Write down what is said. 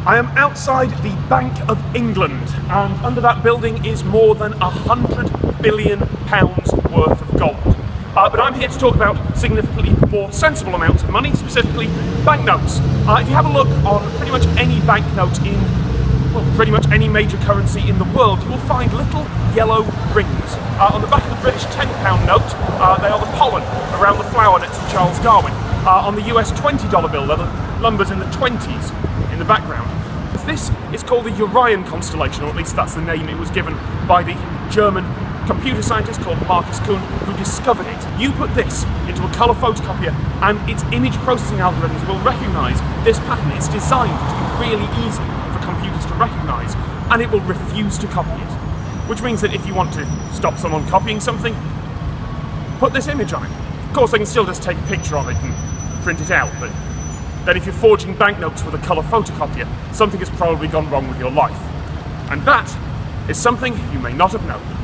I am outside the Bank of England, and under that building is more than £100 billion worth of gold. But I'm here to talk about significantly more sensible amounts of money, specifically banknotes. If you have a look on pretty much any banknote in, well, pretty much any major currency in the world, you will find little yellow rings. On the back of the British £10 note, they are the pollen around the flower next to Charles Darwin. On the US $20 bill, they're the numbers in the 20s in the background. This is called the Orion constellation, or at least that's the name it was given by the German computer scientist called Markus Kuhn, who discovered it. You put this into a colour photocopier and its image processing algorithms will recognise this pattern. It's designed to be really easy for computers to recognise, and it will refuse to copy it. Which means that if you want to stop someone copying something, put this image on it. Of course, they can still just take a picture of it and print it out, but then if you're forging banknotes with a colour photocopier, something has probably gone wrong with your life. And that is something you may not have known.